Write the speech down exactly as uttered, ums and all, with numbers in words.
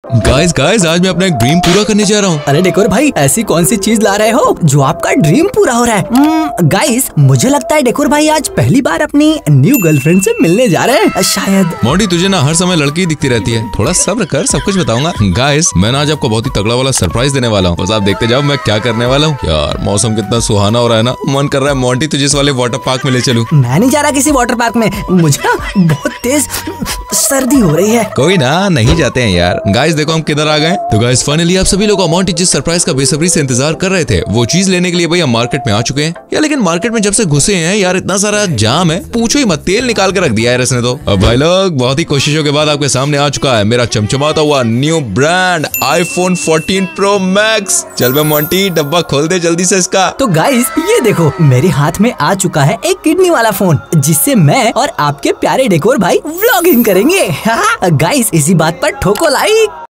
Guys guys आज मैं अपना एक ड्रीम पूरा करने जा रहा हूँ। अरे डेकोर भाई, ऐसी कौन सी चीज ला रहे हो जो आपका ड्रीम पूरा हो रहा है? गाइस मुझे लगता है डेकोर भाई आज पहली बार अपनी न्यू गर्लफ्रेंड से मिलने जा रहे हैं शायद। मोंटी तुझे ना हर समय लड़की दिखती रहती है, थोड़ा सब्र कर, सब कुछ बताऊंगा। गाइस मैं ना आज आपको बहुत ही तगड़ा वाला सरप्राइज देने वाला हूँ, बस आप देखते जाओ मैं क्या करने वाला हूँ। यार मौसम कितना सुहाना हो रहा है ना, मन कर रहा है मोंटी तुझे इस वाले वाटर पार्क में ले चलूं। मैं नहीं जा रहा किसी वाटर पार्क में, मुझे ना बहुत तेज सर्दी हो रही है। कोई ना, नहीं जाते हैं यार। गाइस देखो हम किधर आ गए। तो गाइस फाइनली आप सभी लोग मोंटी जिस सरप्राइज का बेसब्री से इंतजार कर रहे थे वो चीज लेने के लिए भाई हम मार्केट में आ चुके हैं। यार लेकिन मार्केट में जब से घुसे हैं यार इतना सारा जाम है, पूछो ही मत, तेल निकाल के रख दिया है इसने तो। अब भाई लोग बहुत ही कोशिशों के बाद आपके सामने आ चुका है मेरा चमचमाता हुआ new brand iPhone fourteen pro max. चल बे मोंटी डब्बा खोल दे जल्दी से इसका। तो गाइस ये देखो मेरे हाथ में आ चुका है एक किडनी वाला फोन जिससे मैं और आपके प्यारे डेकोर भाई व्लॉगिंग करेंगे। गाइस इसी बात पर ठोको लाइक।